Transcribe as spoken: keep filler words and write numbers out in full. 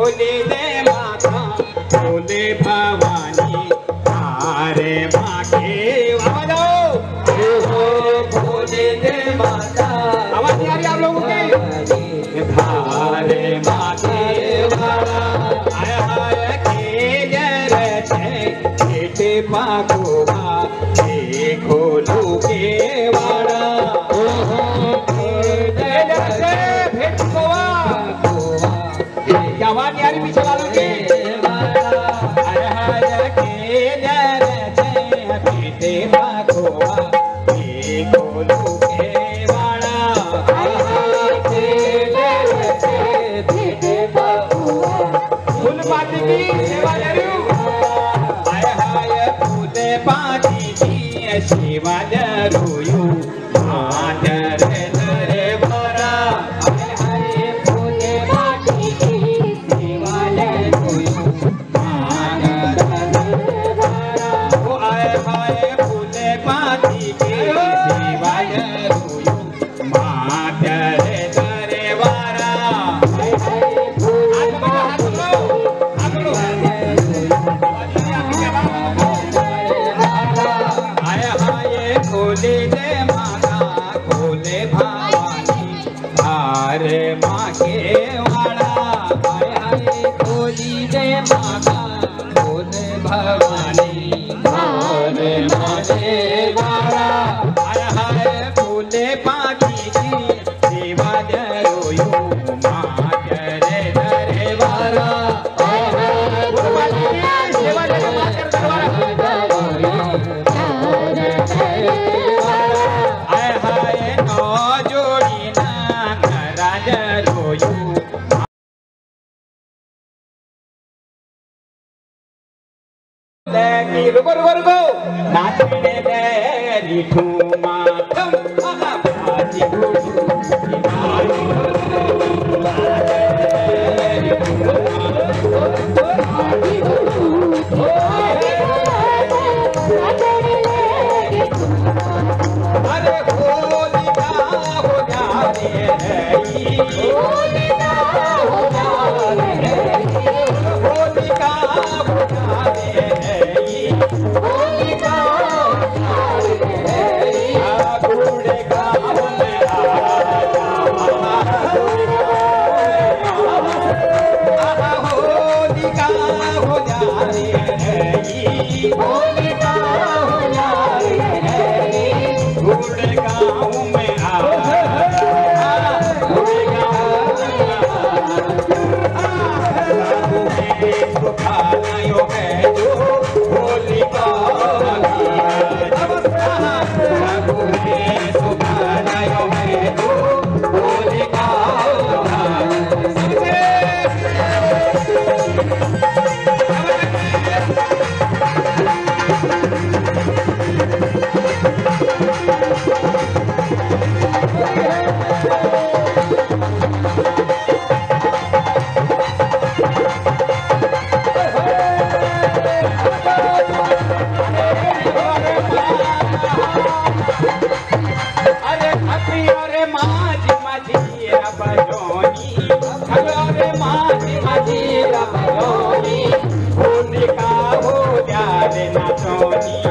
खोले दे माता खोले भवानी धारे माँ के आवाज आओ खोले दे माता आवाज नहीं आ रही आप लोगों की धारे माँ के आया आया के जरते बेटे पाकोवा खोलू के वाड़ा आवाज नहीं आ रही पीछे वालों की बेटे पाकोवा खोलू के वाड़ा फूल पाती की सेवा जरूर पाटी की सेवा जरूयू मातर दरे भरा फूले पाटी की सेवा जरूयू मातर दरे भरा ओ आए हाय फूले पाटी की सेवा जरूयू मातर दरे भरा खोले दे माता खोले भवानी धारे माँ के वाड़ा हाय हाय खोली दे माता खोले भवानी धारे माँ के वाड़ा हाय हाय फूले पाटी की सेवा जरूयू माँ करे दरे वारा हाय हाय सेवा जरूयू माँ करे रुको रुको रुको नाचने दे ठूमा थम भाजी अरे होलिका हो जाने होलिका हो जाने होलिका हो जाने गाँव में आ होलिका हो जाने ना सोनी